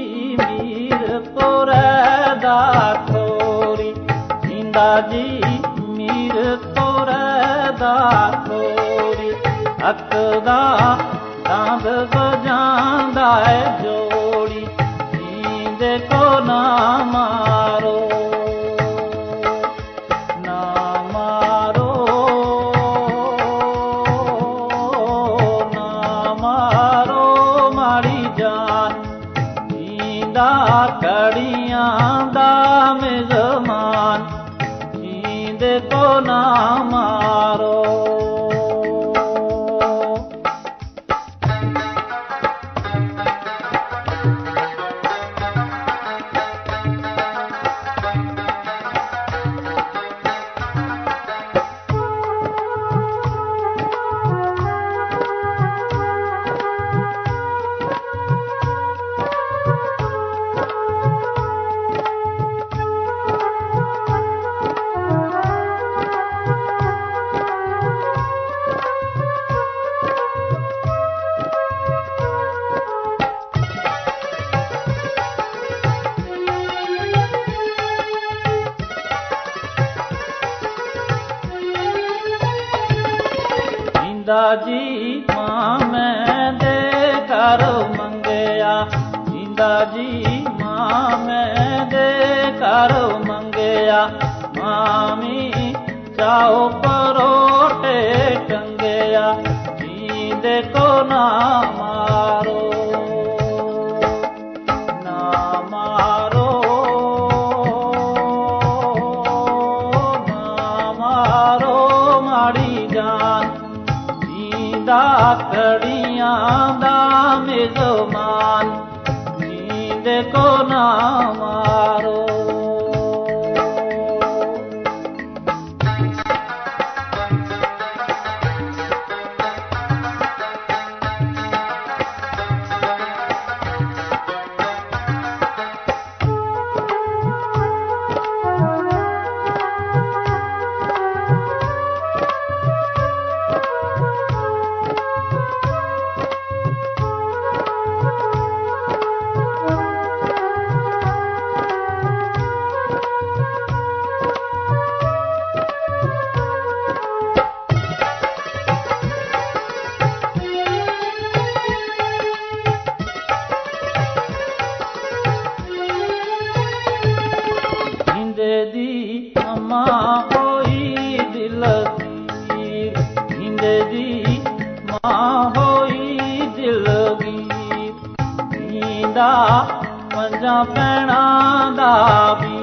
मीर तोरदा खोरी, जींदा जी मीर तोरदा खोरी, अकदा दांद बजांदा है जोड़ी, जींदे को ना मारो ना मारो ना मारो माड़ी जान, जींदा कड़ियां दा मेज़मान, जींदे को ना मारो। जींदा जी मां मैं दे कर मंगया, जींदा जी मां मैं दे कर मंगया, मामी चाओ परोटे टंगया, जींदे को ना मारो ना मारो ना मारो माड़ी जान, जींदा कड़ियां दा मेज़मान, जींदे को ना मारो। दी अम्मा होई दिलगीर, हिंदे दी मां होई दिलगीर, जींदा पंजा पैणा दा